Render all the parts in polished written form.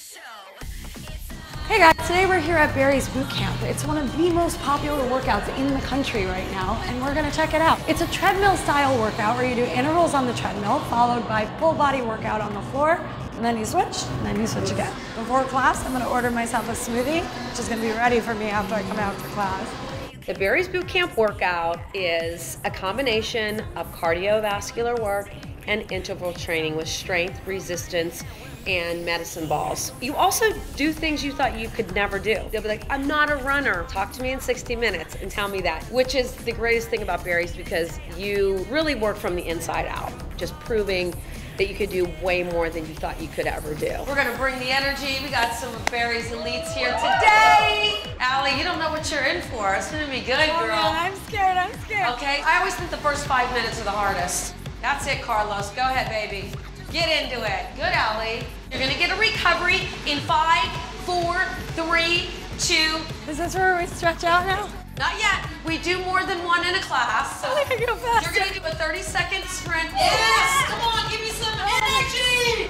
Hey guys, today we're here at Barry's Bootcamp. It's one of the most popular workouts in the country right now, and we're gonna check it out. It's a treadmill style workout where you do intervals on the treadmill, followed by full body workout on the floor, and then you switch, and then you switch again. Before class, I'm gonna order myself a smoothie, which is gonna be ready for me after I come out for class. The Barry's Bootcamp workout is a combination of cardiovascular work and interval training with strength, resistance, and medicine balls. You also do things you thought you could never do. They'll be like, I'm not a runner. Talk to me in 60 minutes and tell me that, which is the greatest thing about Barry's because you really work from the inside out, just proving that you could do way more than you thought you could ever do. We're gonna bring the energy. We got some of Barry's elites here today. Allie, you don't know what you're in for. It's gonna be good, girl. Man, I'm scared. Okay, I always think the first 5 minutes are the hardest. That's it, Carlos. Go ahead, baby. Get into it. Good, Allie. You're gonna get a recovery in 5, 4, 3, 2. Is this where we stretch out now? Not yet. We do more than one in a class. So I can go faster. you're gonna do a 30-second sprint. Yes! Come on, give me some energy!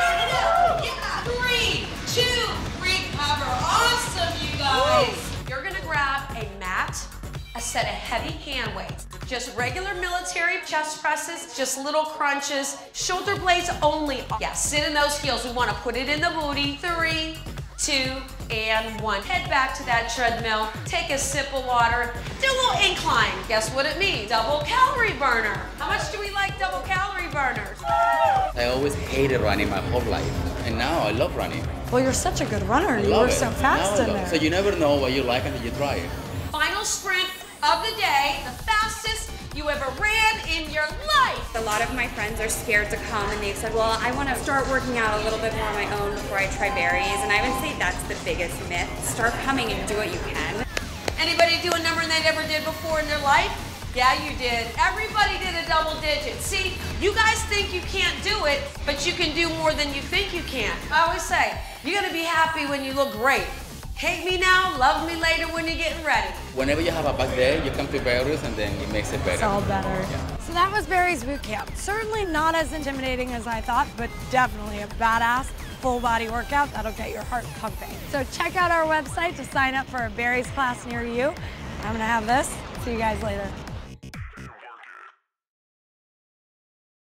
Yeah! 3, 2, recover. Awesome, you guys. Woo. You're gonna grab a mat, a set of heavy hand weights. Just regular military chest presses, just little crunches, shoulder blades only. Yeah, sit in those heels. We want to put it in the booty. 3, 2, and 1. Head back to that treadmill. Take a sip of water. Do a little incline. Guess what it means? Double calorie burner. How much do we like double calorie burners? I always hated running my whole life, and now I love running. Well, you're such a good runner. You Love were it. so fast in there. So you never know what you like until you try it. Final sprint of the day, the fastest you ever ran in your life. A lot of my friends are scared to come and they've said, well, I want to start working out a little bit more on my own before I try Barry's, and I would say that's the biggest myth. Start coming and do what you can. Anybody do a number they never did before in their life? Yeah, you did. Everybody did a double digit. See, you guys think you can't do it, but you can do more than you think you can. I always say, you're gonna be happy when you look great. Hate me now, love me later when you're getting ready. Whenever you have a bad day, you come to Barry's and then it makes it better. It's all better. Yeah. So that was Barry's Bootcamp. Certainly not as intimidating as I thought, but definitely a badass full body workout that'll get your heart pumping. So check out our website to sign up for a Barry's class near you. I'm gonna have this. See you guys later.